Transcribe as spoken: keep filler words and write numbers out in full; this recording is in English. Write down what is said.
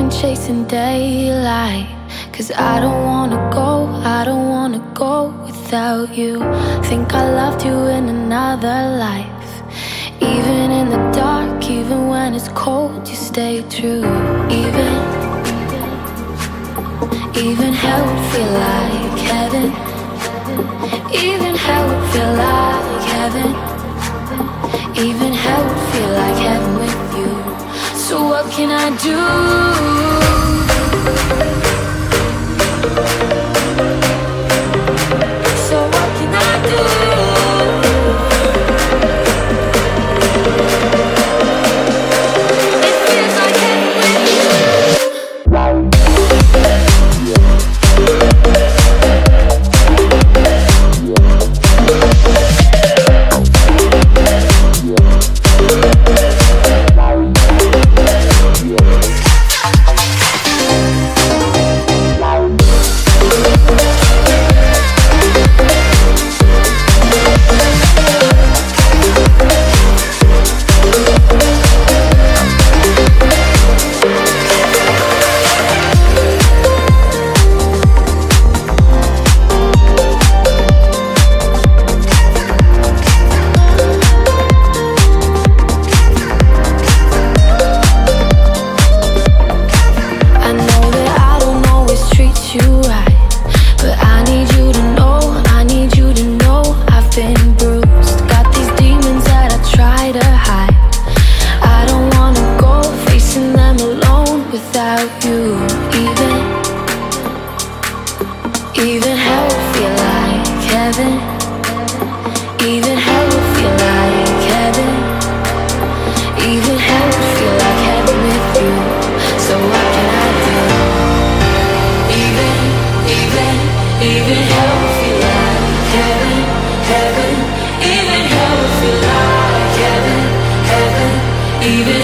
ain't chasing daylight, 'cause I don't wanna go, I don't wanna go without you. Think I loved you in another life. Even in the dark, even when it's cold, you stay true. Even, even hell would feel like heaven. Even hell would feel like heaven. Even hell would feel like heaven with you. So what can I do? So what can I do? It feels like heaven with you. Even hell would feel like heaven. Even hell would feel like heaven. Even hell would feel like heaven with you. So what can I do? Even, even, even hell would feel like heaven, heaven. Even hell would feel like heaven, heaven. Even